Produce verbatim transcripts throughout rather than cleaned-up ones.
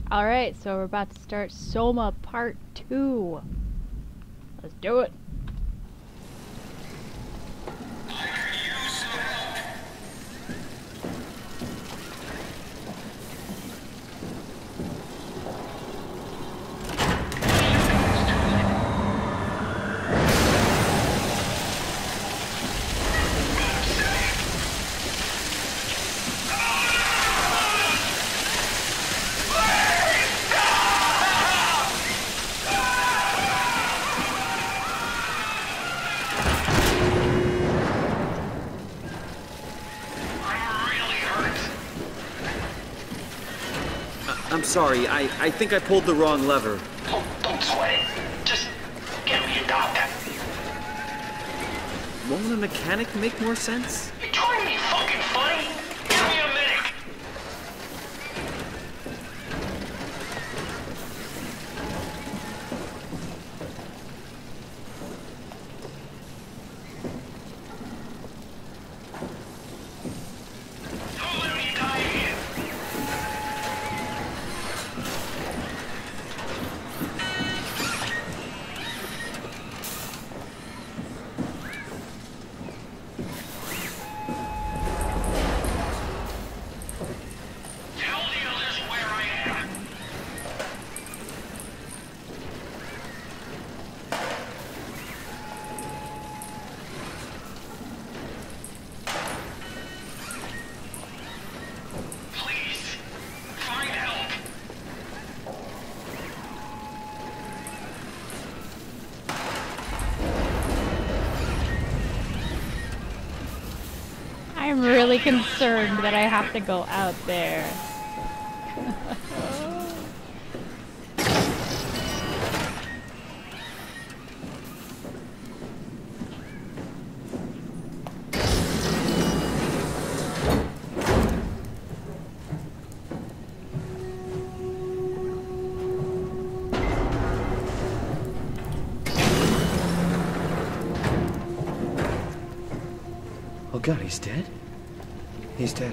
Alright, so we're about to start Soma Part two. Let's do it. I'm sorry, I, I think I pulled the wrong lever. Don't, don't sweat it. Just get me a doctor. Won't a mechanic make more sense? You trying to be fucking funny? Give me a medic. Don't let me die here. Tell the others where I am. Please, find help. I'm really concerned that I have to go out there. Oh god, he's dead? He's dead.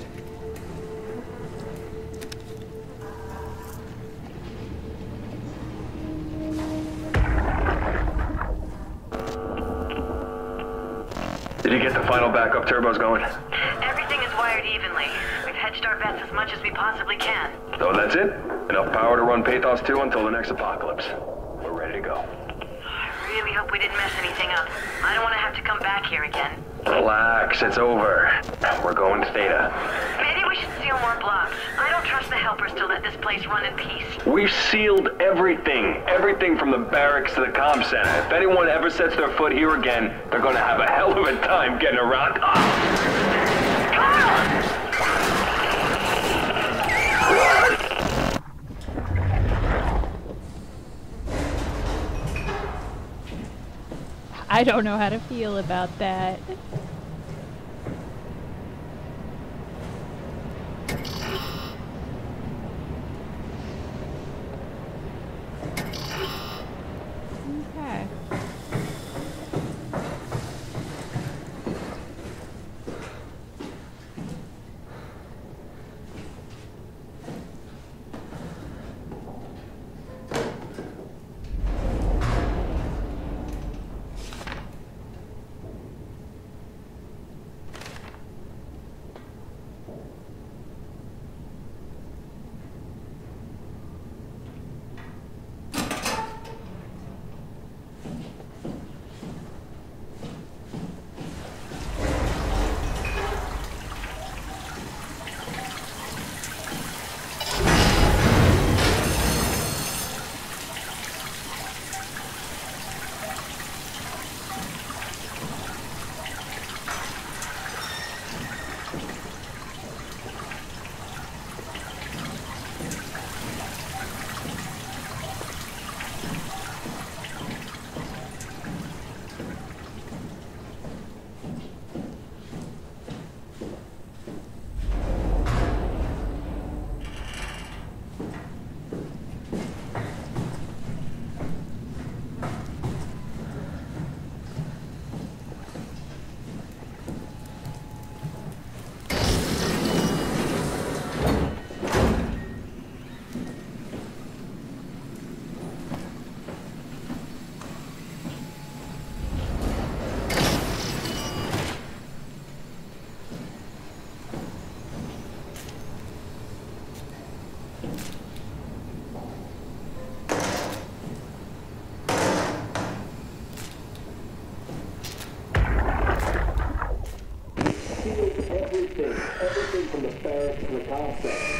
Did you get the final backup turbos going? Everything is wired evenly. We've hedged our bets as much as we possibly can. So that's it? Enough power to run Pathos two until the next apocalypse. We're ready to go. I really hope we didn't mess anything up. I don't want to have to come back here again. Relax, it's over. We're going to Theta. Maybe we should seal more blocks. I don't trust the helpers to let this place run in peace. We've sealed everything. Everything from the barracks to the comm center. If anyone ever sets their foot here again, they're gonna have a hell of a time getting around us. I don't know how to feel about that. Okay.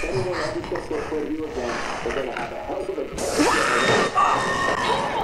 anyone ever sets their foot here again, they're gonna have a hell of a time.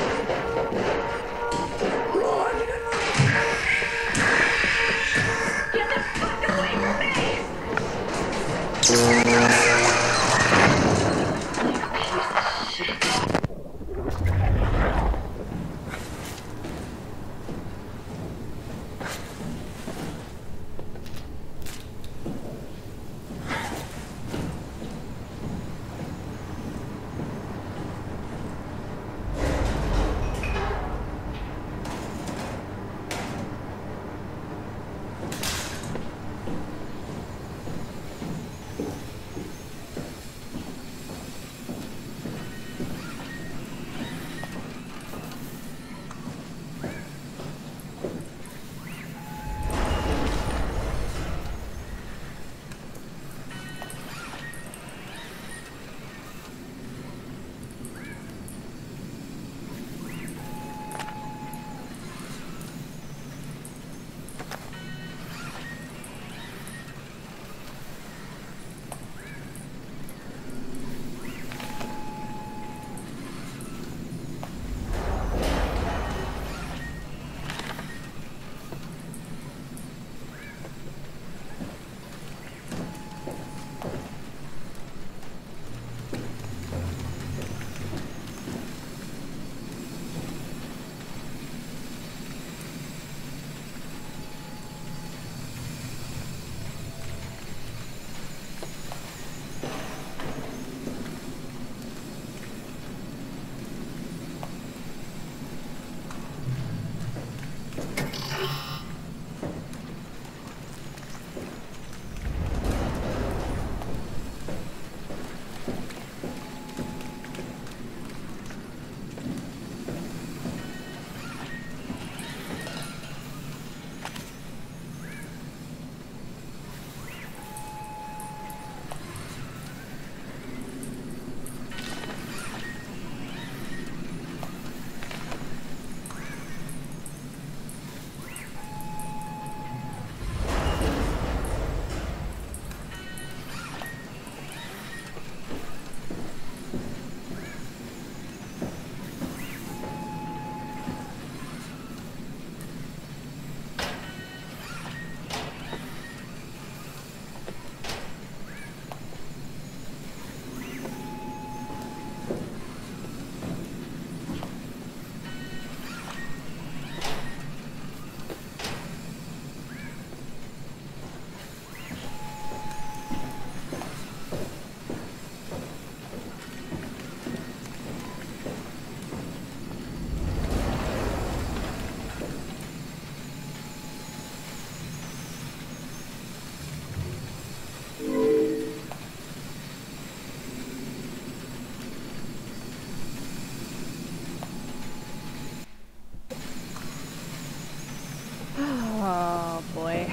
Oh boy.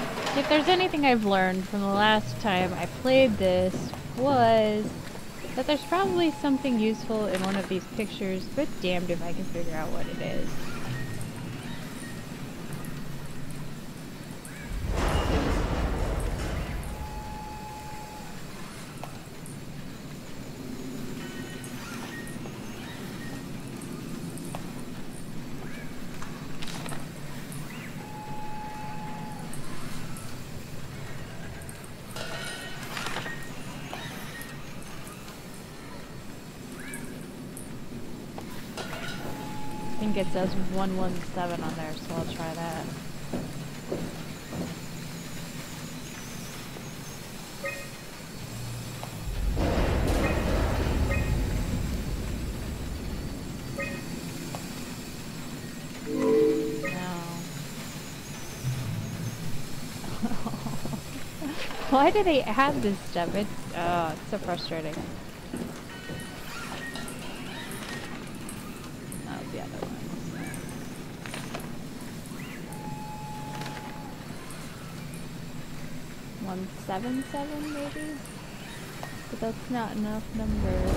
If there's anything I've learned from the last time I played this was that there's probably something useful in one of these pictures, but damned if I can figure out what it is. I think it says one one seven on there, so I'll try that. No. Why do they add this stuff? It's, oh, it's so frustrating. The other ones. one seven seven maybe? But that's not enough numbers.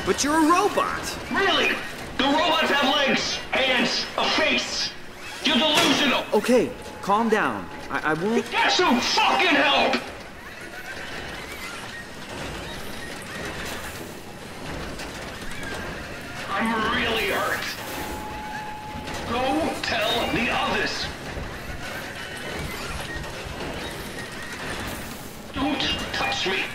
But you're a robot! Really? The robots have legs, hands, a face. You're delusional. Okay, calm down. I, I won't... Get some fucking help! I'm really hurt. Go tell the others. Don't touch me.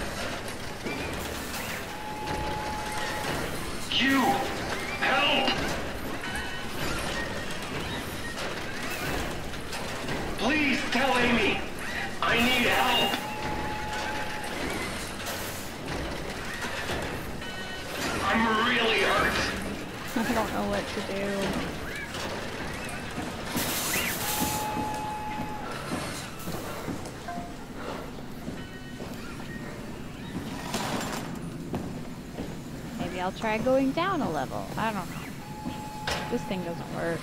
You! Help! Please tell Amy. I need help. I'm really hurt. I don't know what to do. Maybe I'll try going down a level. I don't know. This thing doesn't work.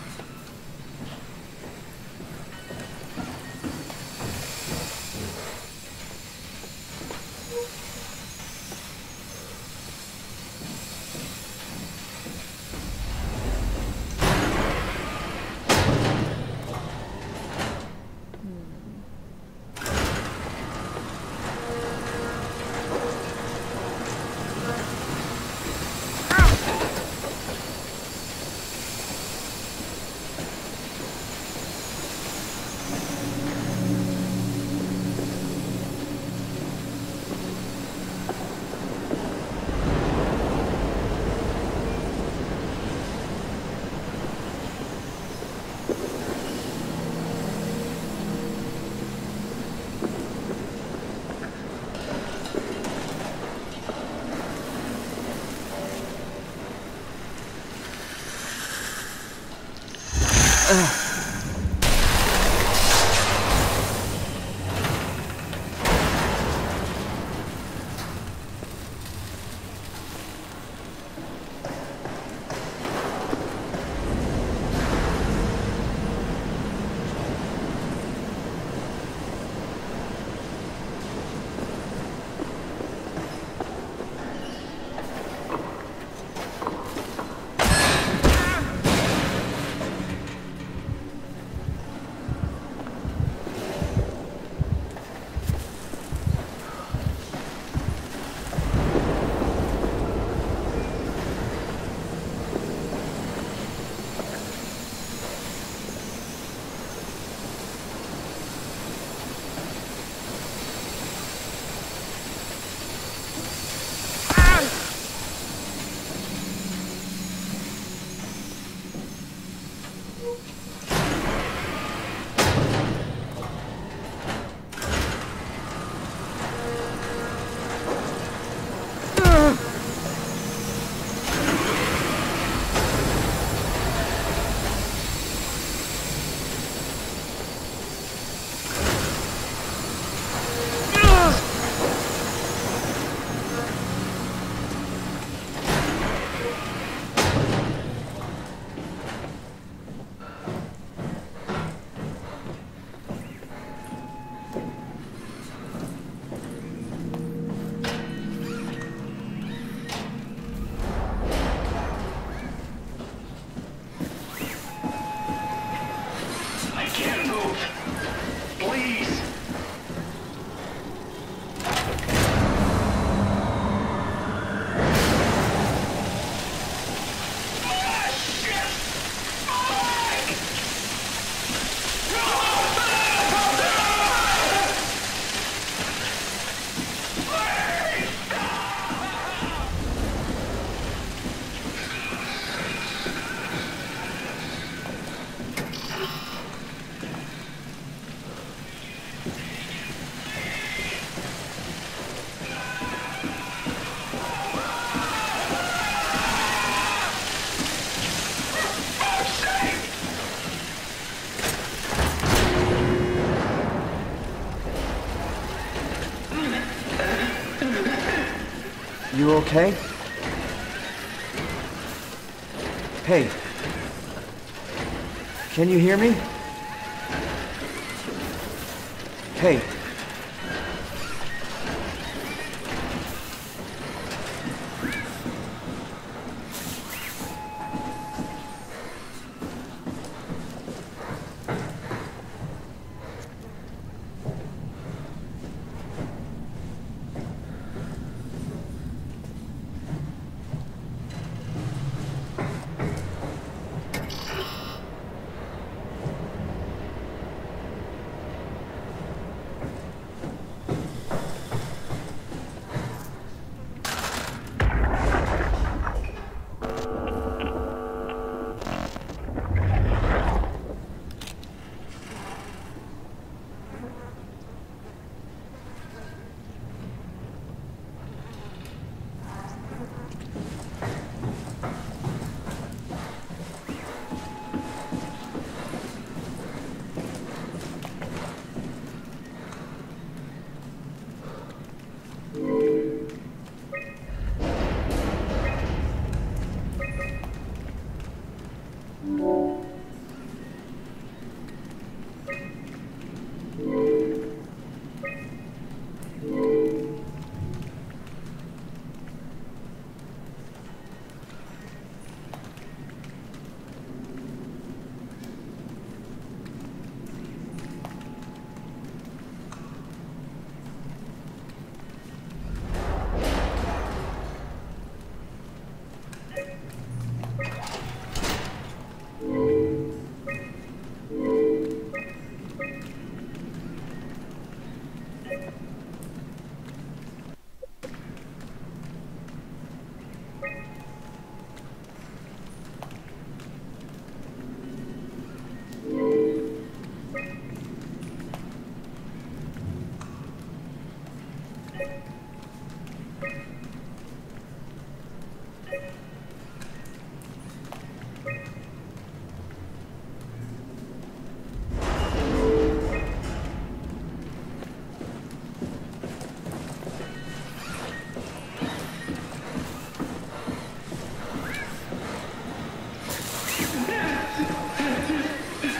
You okay? Hey. Can you hear me? Hey.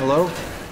Hello?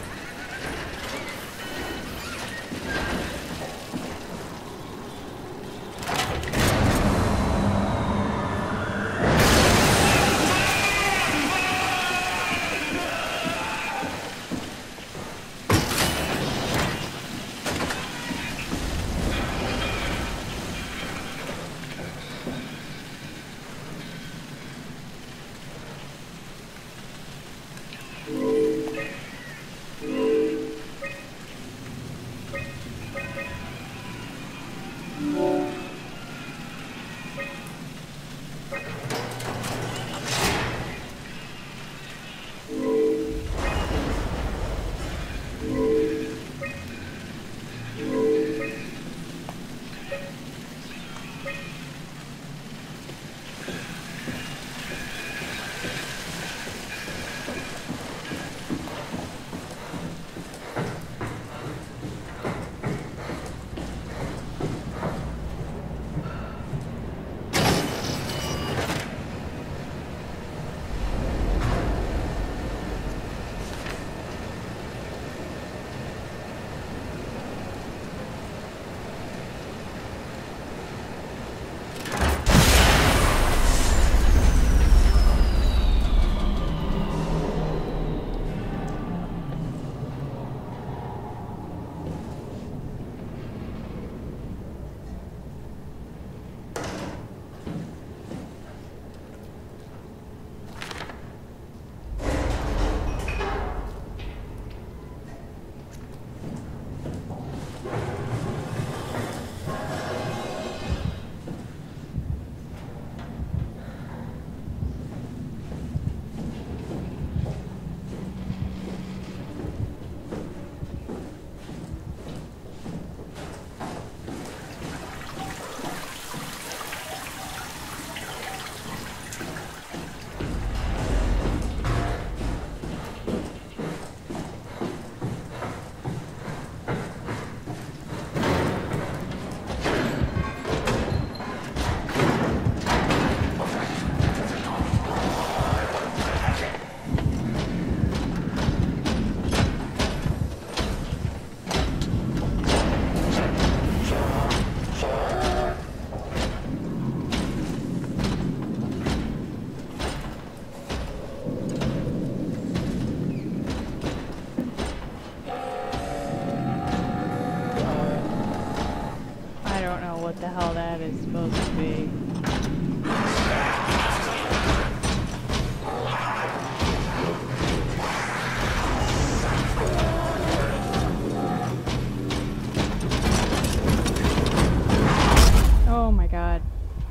what the hell that is supposed to be. Oh my god.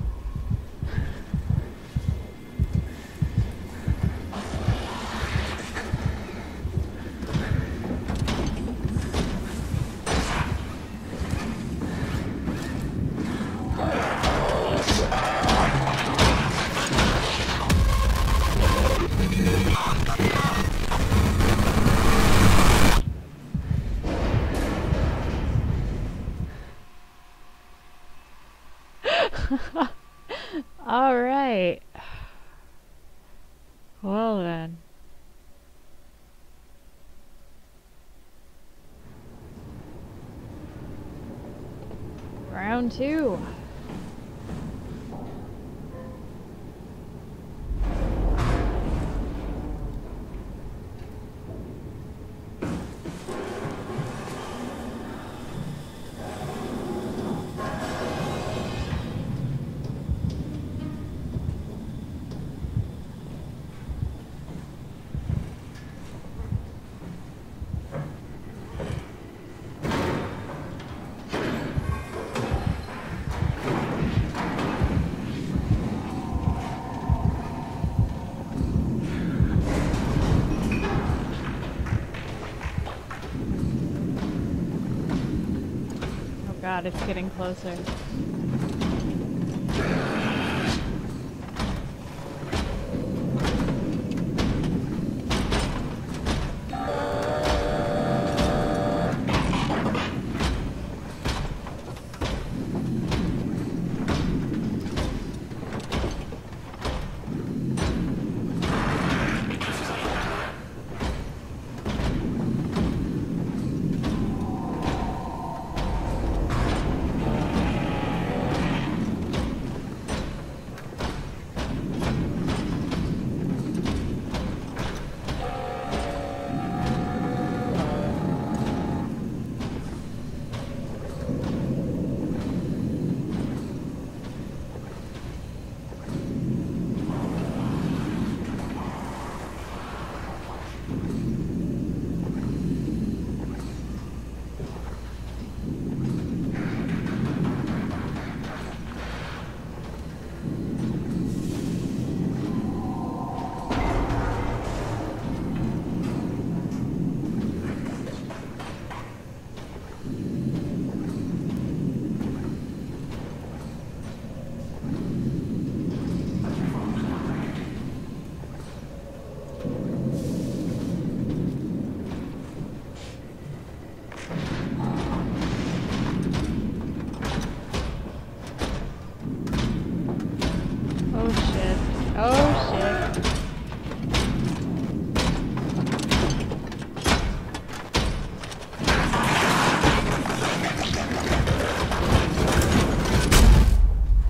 All right. Well then. Round two. God, it's getting closer.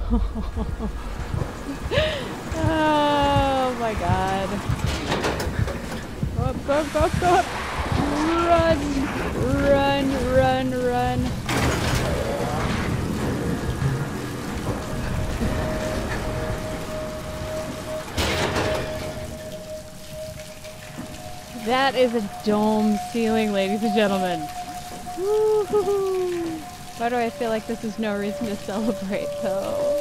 Oh my god. Go up, go up, go up, go up! Run! Run, run, run. That is a dome ceiling, ladies and gentlemen. Woo-hoo-hoo. Why do I feel like this is no reason to celebrate, though?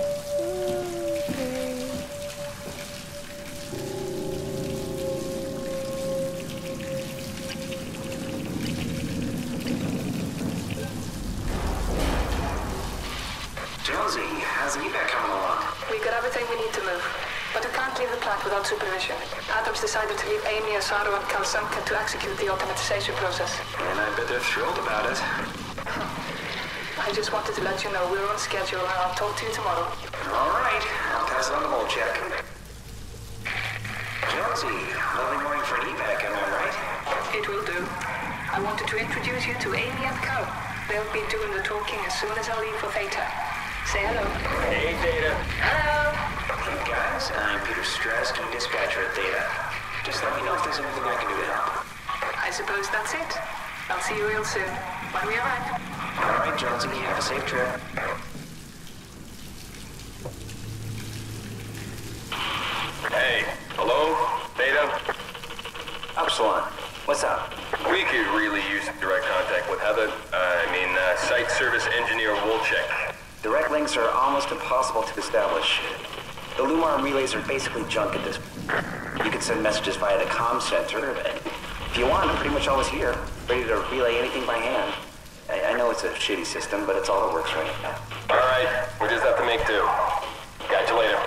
Okay. Jonesy, how's the evac coming along? We got everything we need to move, but we can't leave the plant without supervision. Adams decided to leave Amy, Asaro, and Kalsanka to execute the automatization process. And I bet they're thrilled about it. I just wanted to let you know we're on schedule, and I'll talk to you tomorrow. All right, I'll pass it on the mold check. Jonesy, lovely morning for an evac, am I right? It will do. I wanted to introduce you to Amy and Cal. They'll be doing the talking as soon as I leave for Theta. Say hello. Hey, Data. Hello. Hey guys, I'm Peter Strask, dispatcher at Theta. Just let me know if there's anything I can do to help. I suppose that's it. I'll see you real soon, when we arrive. All right, Jonesy, have a safe trip. Hey, hello? Data? Upsilon, what's up? We could really use direct contact with Heather. Uh, I mean, uh, site service engineer Wolchek. Direct links are almost impossible to establish. The Lumar relays are basically junk at this point. You can send messages via the comm center. If you want, I'm pretty much always here, ready to relay anything by hand. I, I know it's a shitty system, but it's all that works right now. All right, we just have to make do. Catch you later.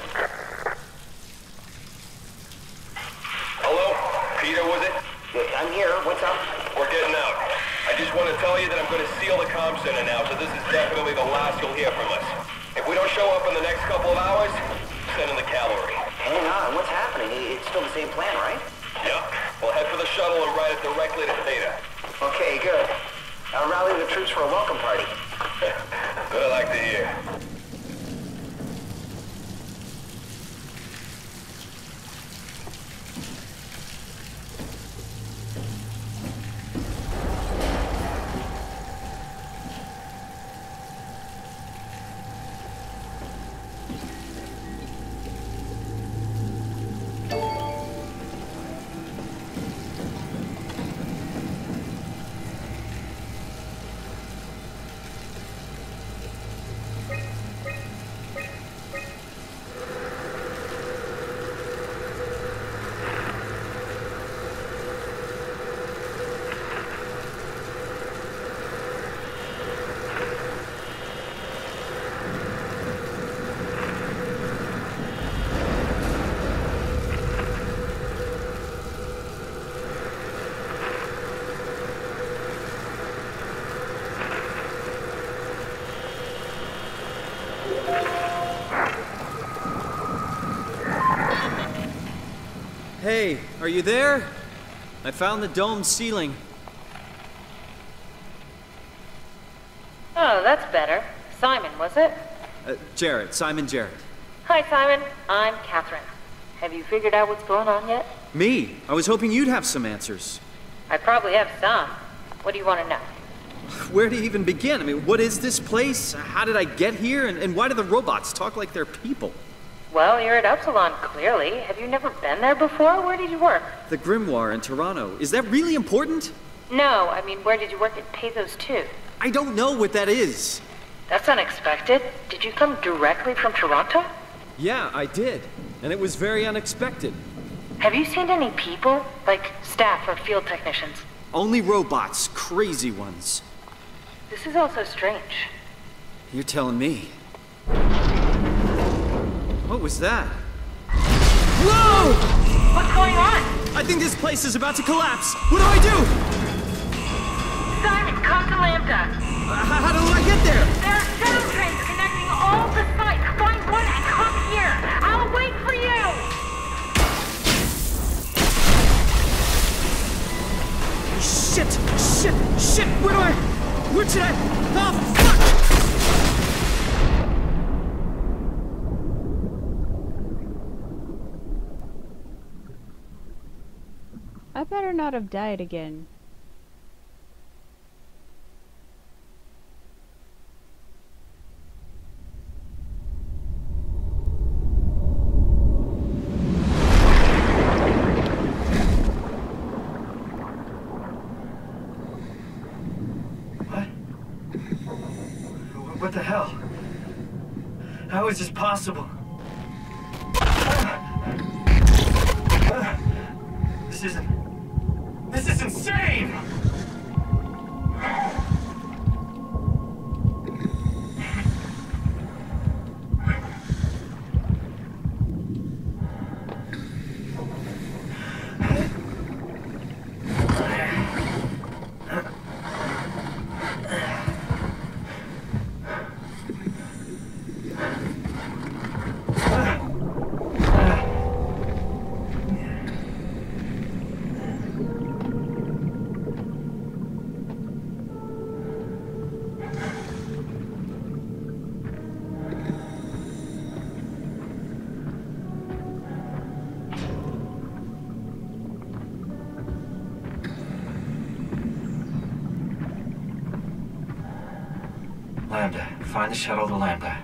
Hello? Peter, was it? Yeah, I'm here. What's up? We're getting out. I just want to tell you that I'm going to seal the comm center now, so this is definitely the last you'll hear from us. If we don't show up in the next couple of hours, send in the cavalry. Hang on, what's happening? It's still the same plan, right? Yep. We'll head for the shuttle and ride it directly to Theta. Okay, good. I'll rally the troops for a welcome party. What I like to hear. Hey, are you there? I found the dome ceiling. Oh, that's better. Simon, was it? Uh, Jarrett, Simon Jarrett. Hi, Simon. I'm Catherine. Have you figured out what's going on yet? Me? I was hoping you'd have some answers. I probably have some. What do you want to know? Where do you even begin? I mean, what is this place? How did I get here? And, and why do the robots talk like they're people? Well, you're at Upsilon, clearly. Have you never been there before? Where did you work? The Grimoire in Toronto. Is that really important? No, I mean, where did you work at Pathos two? I don't know what that is. That's unexpected. Did you come directly from Toronto? Yeah, I did. And it was very unexpected. Have you seen any people? Like staff or field technicians? Only robots. Crazy ones. This is also strange. You're telling me. What was that? Whoa! What's going on? I think this place is about to collapse. What do I do? Simon, come to Lambda. Uh, how do I get there? There are shuttle trains connecting all the sites. Find one and come here. I'll wait for you. Shit! Shit! Shit! Where do I... Where should I... Oh, fuck! better not have died again. What the hell? How is this possible? This isn't... This is insane! Lambda. Find the shuttle to Lambda.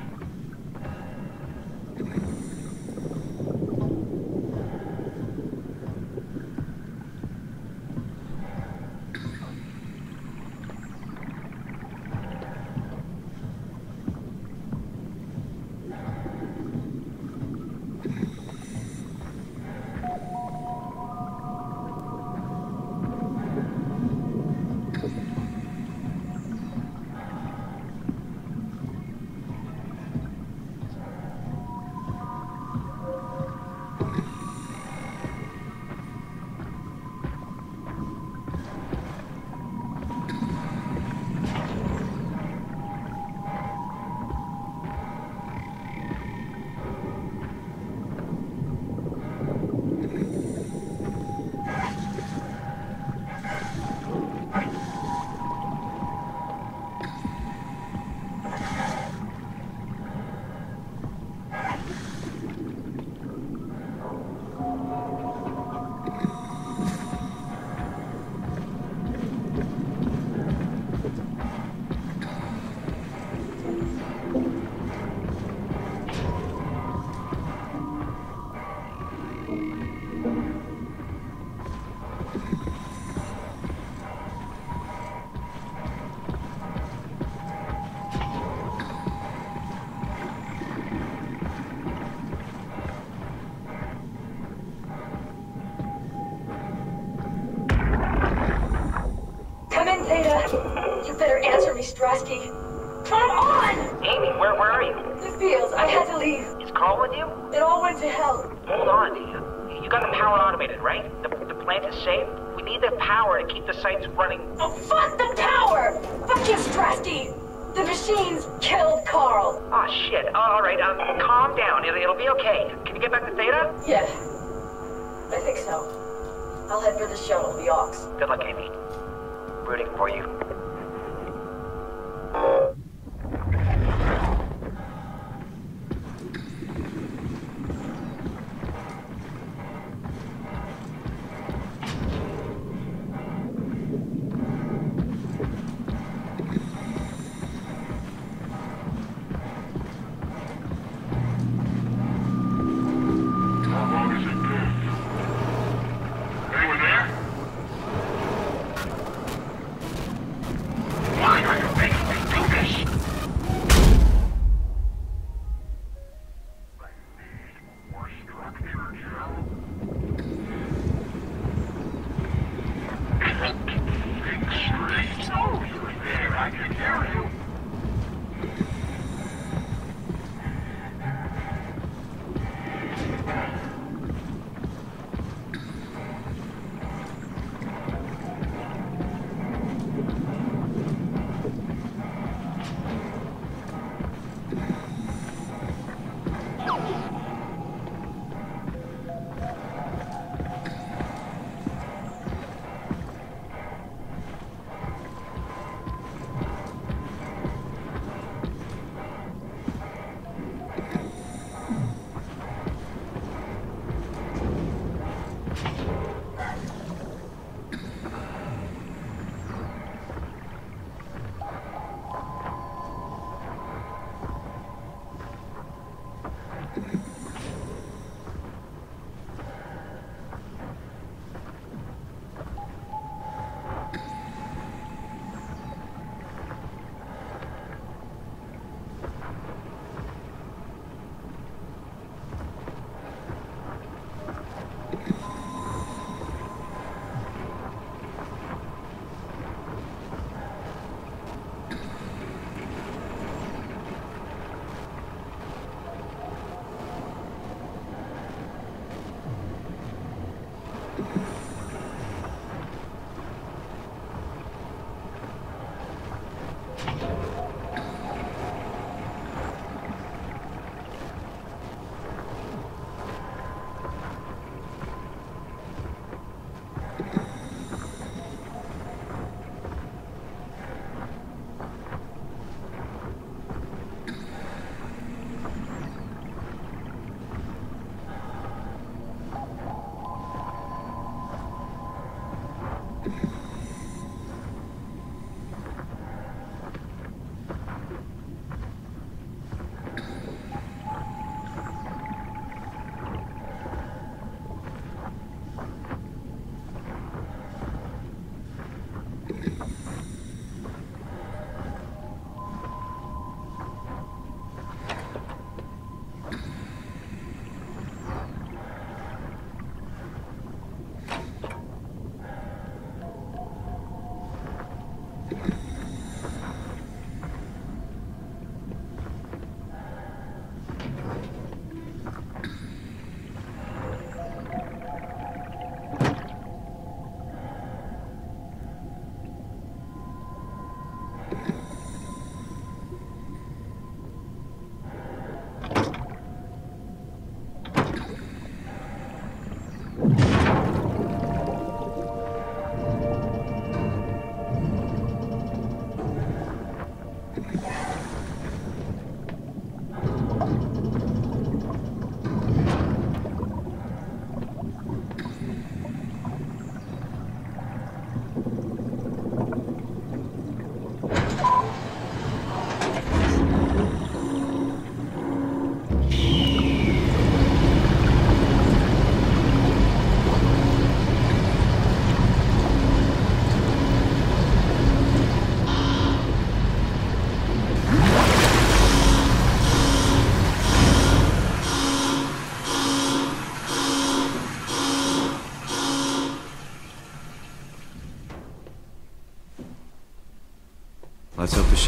You better answer me, Strasky. Come on! Amy, where, where are you? The fields. I had to leave. Is Carl with you? It all went to hell. Hold on. You, you got the power automated, right? The, the plant is safe? We need the power to keep the sites running. Oh, fuck the power! Fuck you, Strasky! The machines killed Carl. Oh, shit. All right, um, calm down. It'll, it'll be okay. Can you get back to Theta? Yeah. I think so. I'll head for the shuttle, the Aux. Good luck, Amy. Rooting for you.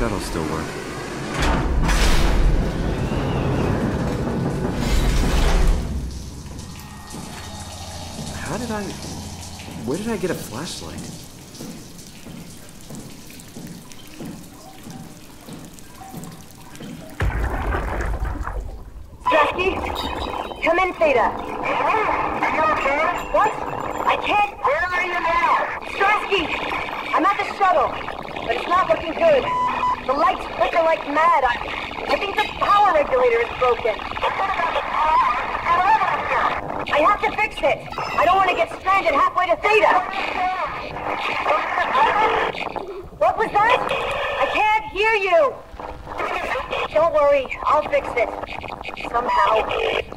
shuttle still work? How did I... Where did I get a flashlight? Strasky? Come in, Theta. Are you okay? What? I can't... Where are you now? Strasky! I'm at the shuttle, but it's not looking good. The lights flicker like mad. I, I think the power regulator is broken. I have to fix it. I don't want to get stranded halfway to Theta. What was that? I can't hear you. Don't worry, I'll fix it. Somehow.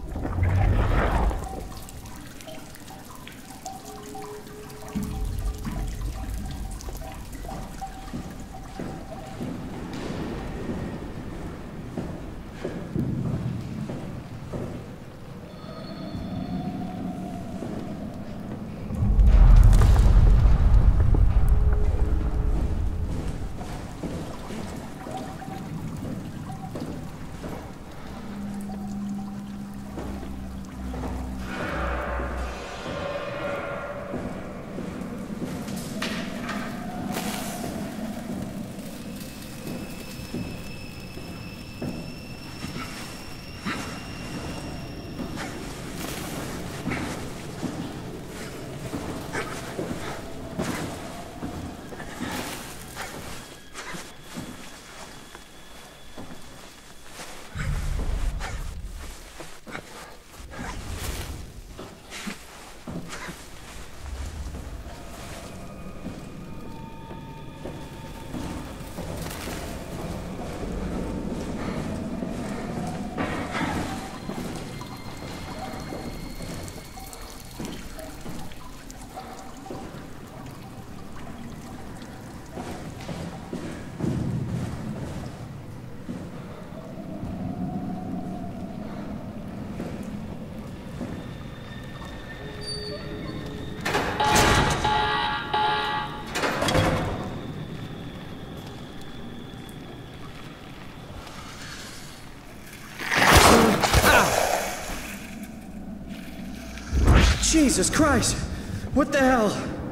Jesus Christ! What the hell?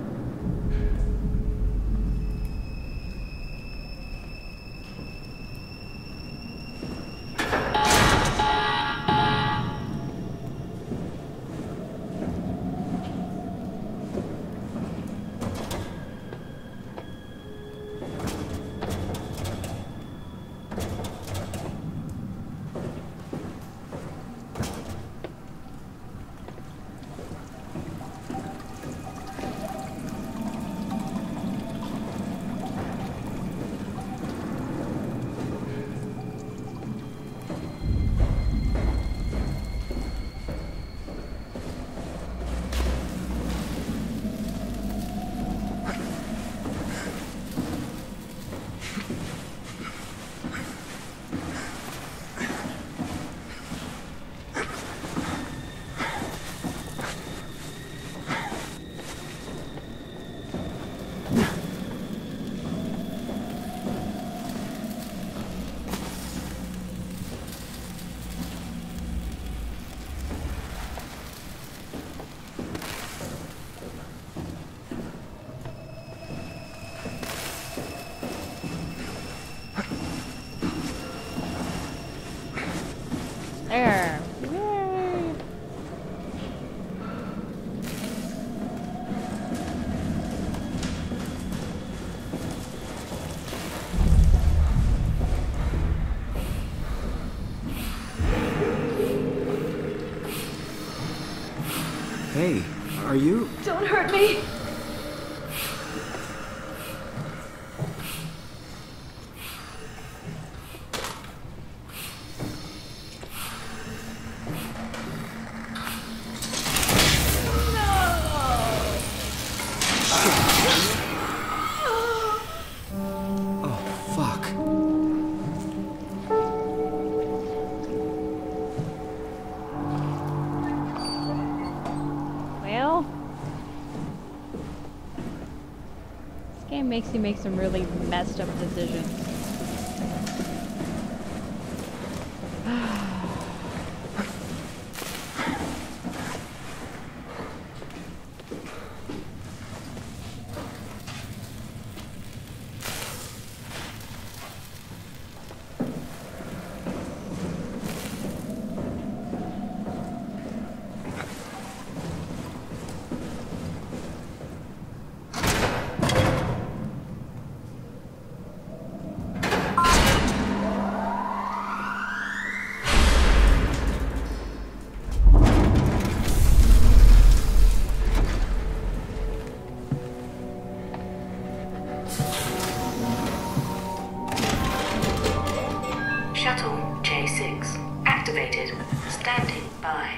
There. Yay. Hey, are you... Don't hurt me. Makes you make some really messed up decisions. Shuttle J six. Activated. Standing by.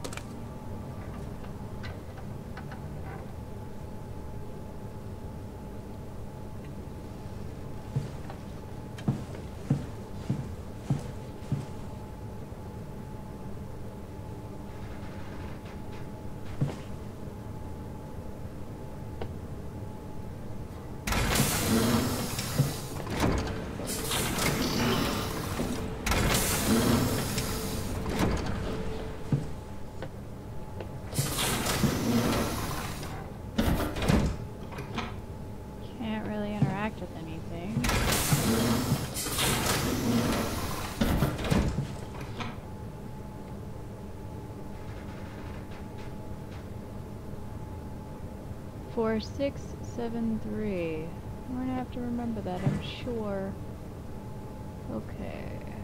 Four, six, seven, three. I'm gonna have to remember that, I'm sure. Okay.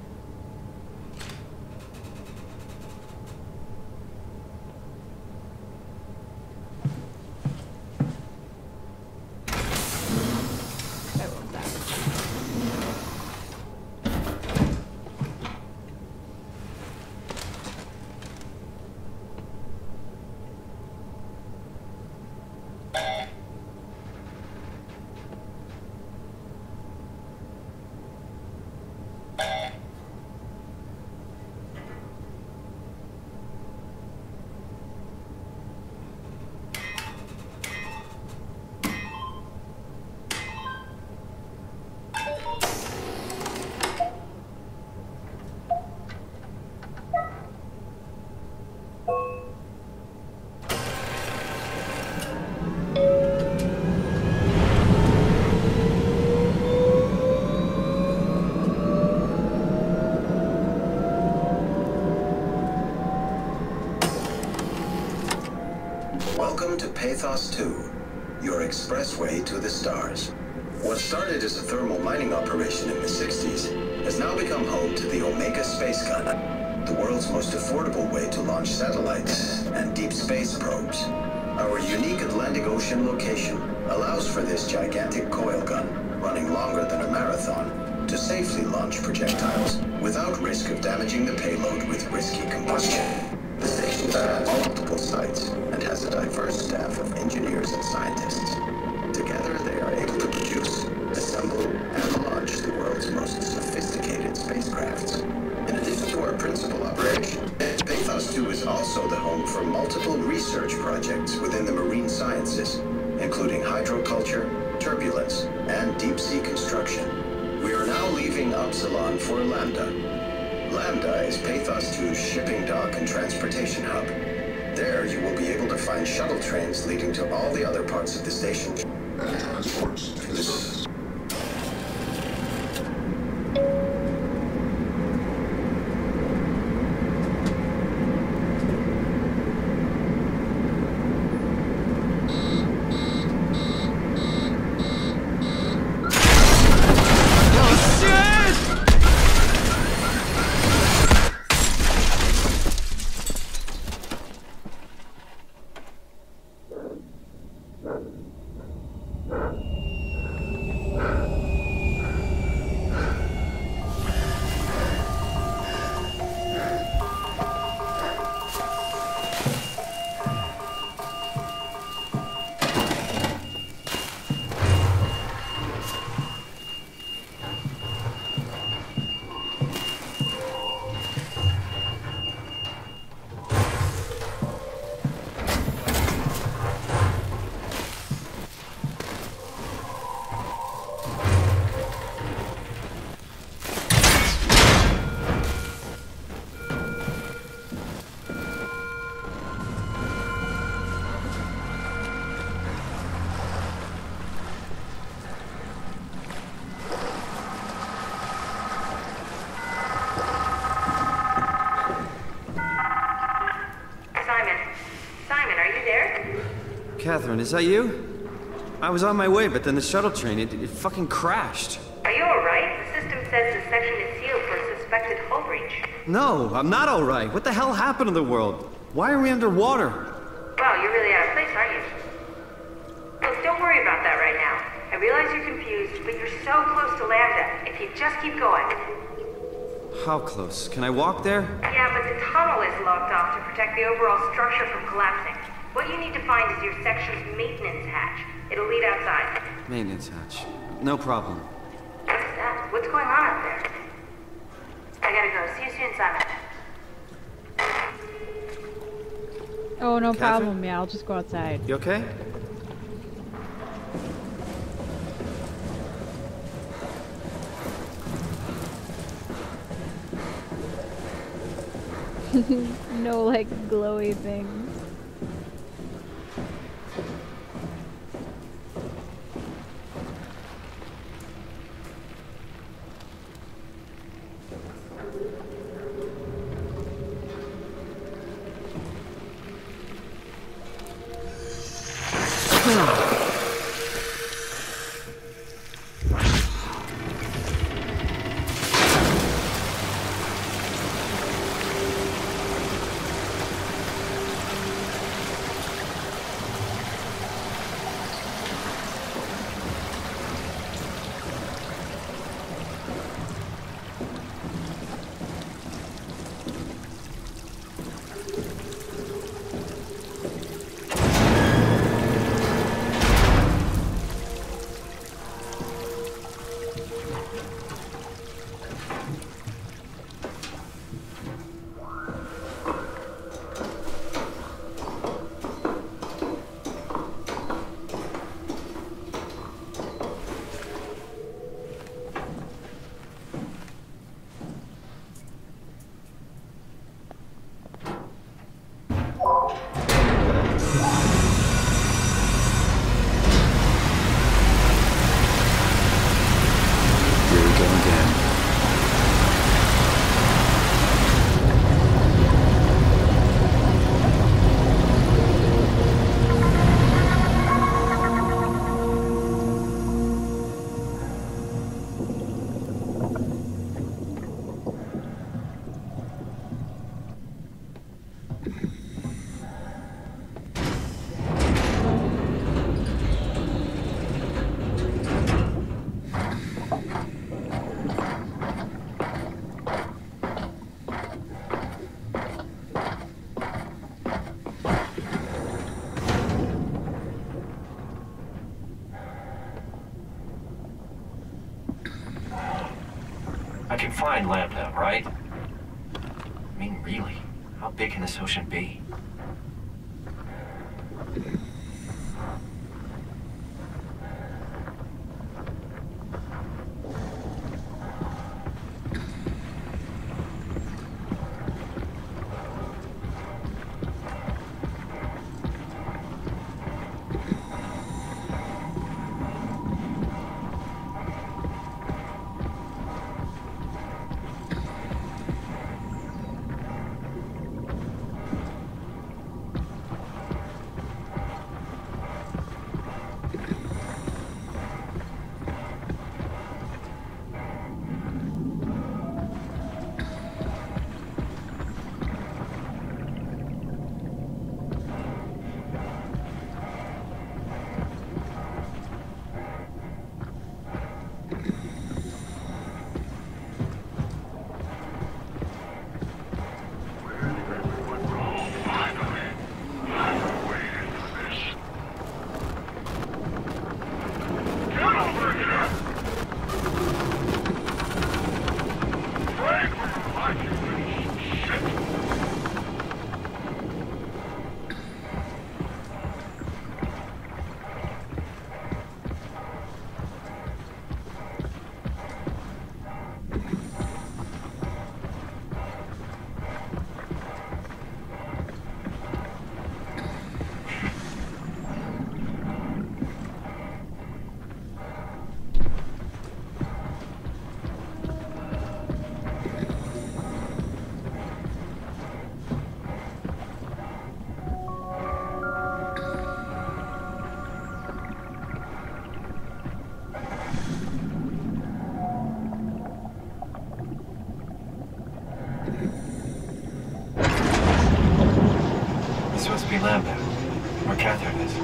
I want that. Welcome to Pathos two, your expressway to the stars. What started as a thermal mining operation in the sixties has now become home to the Omega Space Gun, the world's most affordable way to launch satellites and deep space probes. Our unique Atlantic Ocean location allows for this gigantic coil gun, running longer than a marathon, to safely launch projectiles without risk of damaging the payload with risky combustion. The station has multiple sites and has a diverse staff of engineers and scientists. Together, they are able to produce, assemble, and launch the world's most sophisticated spacecrafts. In addition to our principal operation, Pathos two is also the home for multiple research projects within the marine sciences, including hydroculture, turbulence, and deep-sea construction. We are now leaving Upsilon for Lambda. Lambda is Pathos two's shipping dock and transportation hub. There, you will be able to find shuttle trains leading to all the other parts of the station. And transports to the surface. Catherine, is that you? I was on my way, but then the shuttle train, it, it fucking crashed. Are you alright? The system says the section is sealed for suspected hull breach. No, I'm not alright. What the hell happened to the world? Why are we underwater? Wow, you're really out of place, aren't you? Look, don't worry about that right now. I realize you're confused, but you're so close to Lambda. If you just keep going. How close? Can I walk there? Yeah, but the tunnel is locked off to protect the overall structure from collapsing. What you need to find is your section's maintenance hatch. It'll lead outside. Maintenance hatch. No problem. What's that? What's going on up there? I gotta go. See you soon, Simon. Oh, no Catherine? problem. Yeah, I'll just go outside. You okay? No, like, glowy things. I can find Lambda, right? I mean, really, how big can this ocean be? This must be Lambda, where Catherine is.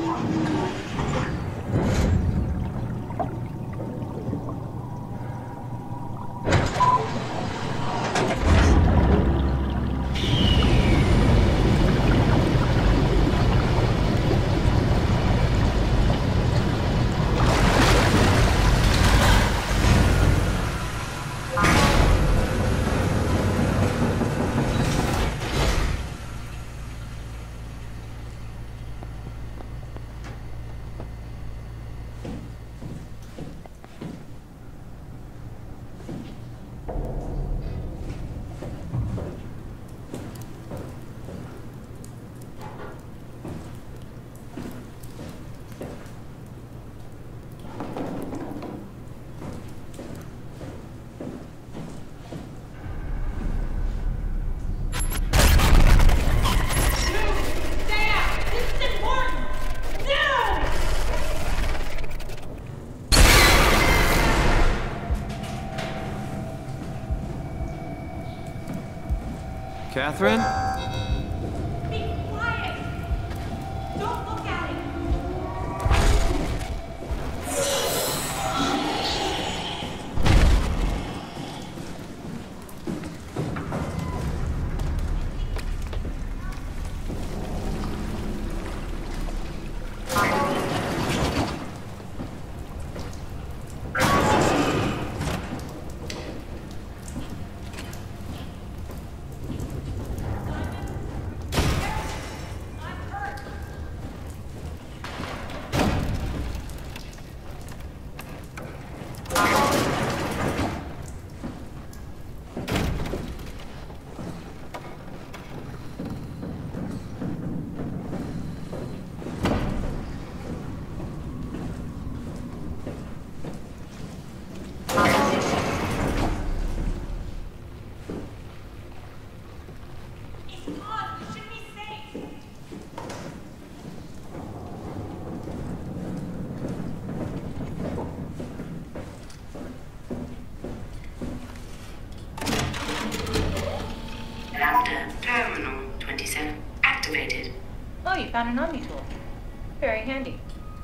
Catherine? Be quiet! Don't look at it! Oh, you found an Omni tool. Very handy.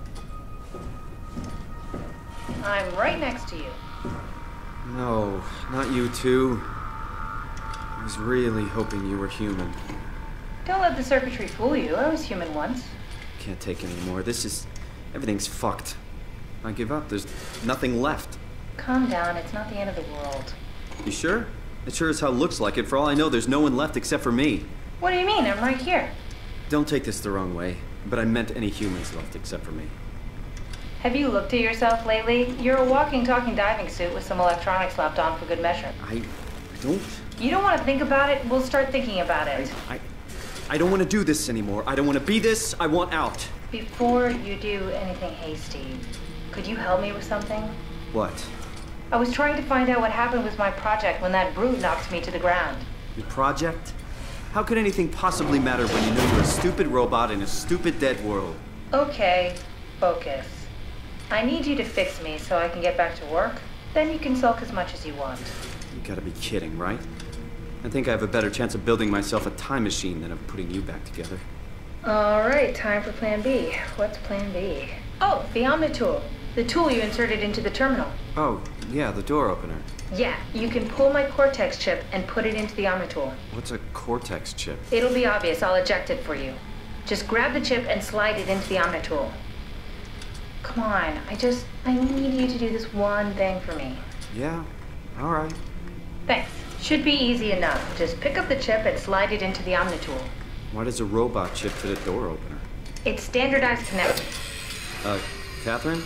I'm right next to you. No, not you two. I was really hoping you were human. Don't let the circuitry fool you. I was human once. Can't take any more. This is... everything's fucked. I give up. There's nothing left. Calm down. It's not the end of the world. You sure? It sure as hell looks like it. For all I know, there's no one left except for me. What do you mean? I'm right here. Don't take this the wrong way, but I meant any humans left except for me. Have you looked at yourself lately? You're a walking, talking diving suit with some electronics slapped on for good measure. I don't... You don't want to think about it? We'll start thinking about it. I... I, I don't want to do this anymore. I don't want to be this. I want out. Before you do anything hasty, could you help me with something? What? I was trying to find out what happened with my project when that brute knocked me to the ground. Your project? How could anything possibly matter when you know you're a stupid robot in a stupid dead world? Okay, focus. I need you to fix me so I can get back to work. Then you can sulk as much as you want. You gotta be kidding, right? I think I have a better chance of building myself a time machine than of putting you back together. All right, time for plan B. What's plan B? Oh, the Omni tool. The tool you inserted into the terminal. Oh, yeah, the door opener. Yeah, you can pull my Cortex chip and put it into the Omni tool. What's a Cortex chip? It'll be obvious. I'll eject it for you. Just grab the chip and slide it into the Omni tool. Come on, I just, I need you to do this one thing for me. Yeah, all right. Thanks. Should be easy enough. Just pick up the chip and slide it into the Omni tool. Why does a robot chip fit a door opener? It's standardized connection. Uh, Catherine?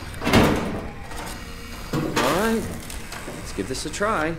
All right, let's give this a try.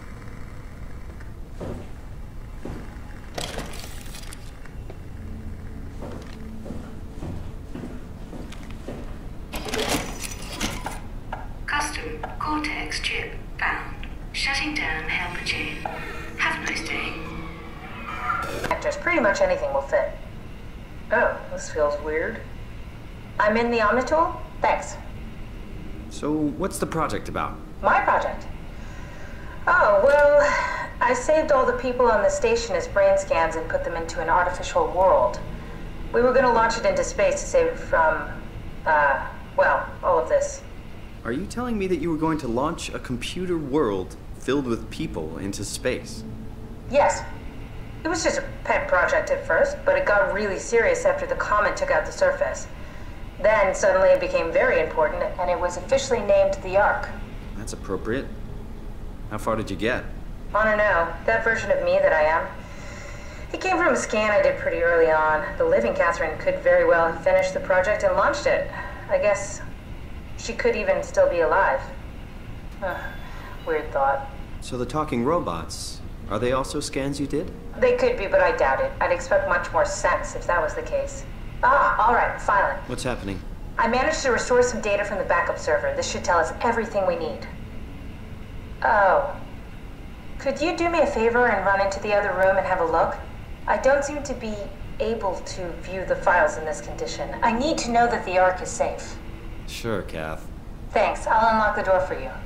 Custom Cortex chip found. Shutting down helper chain. Have a nice day. Just pretty much anything will fit. Oh, this feels weird. I'm in the Omni tool? Thanks. So, what's the project about? My project? Oh, well, I saved all the people on the station as brain scans and put them into an artificial world. We were gonna launch it into space to save it from, uh, well, all of this. Are you telling me that you were going to launch a computer world filled with people into space? Yes. It was just a pet project at first, but it got really serious after the comet took out the surface. Then suddenly it became very important, and it was officially named the Ark. That's appropriate. How far did you get? I don't know. That version of me that I am. It came from a scan I did pretty early on. The living Catherine could very well have finished the project and launched it. I guess she could even still be alive. Huh. Weird thought. So the talking robots, are they also scans you did? They could be, but I doubt it. I'd expect much more sense if that was the case. Ah, all right, finally. What's happening? I managed to restore some data from the backup server. This should tell us everything we need. Oh. Could you do me a favor and run into the other room and have a look? I don't seem to be able to view the files in this condition. I need to know that the Ark is safe. Sure, Kath. Thanks. I'll unlock the door for you.